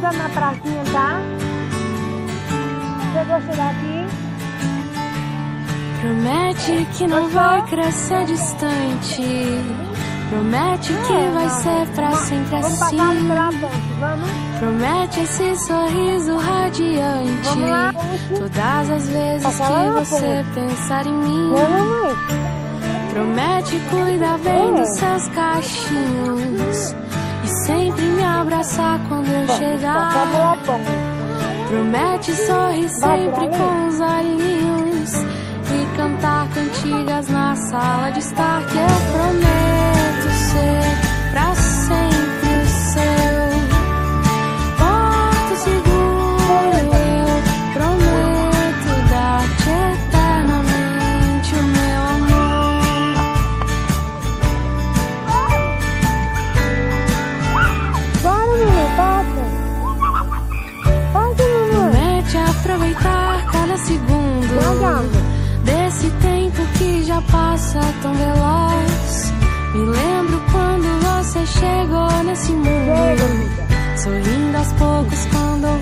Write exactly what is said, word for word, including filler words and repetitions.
chegando na pracinha, tá? Chegou a chegar aqui. Promete que não vai crescer distante. Promete que vai ser pra sempre assim. Promete esse sorriso radiante todas as vezes que você pensar em mim. Promete cuidar bem dos seus cachinhos e sempre me abraçar quando eu chegar. Promete sorrir sempre com os olhinhos e cantar cantigas na sala de estar. Que eu prometo ser pra sempre o seu porto seguro. Eu prometo dar-te eternamente o meu amor. Bora, menina, passa. Passa, menina. Promete aproveitar cada segundo desse tempo que já passa tão veloz. Me lembro quando você chegou nesse mundo, sorrindo aos poucos quando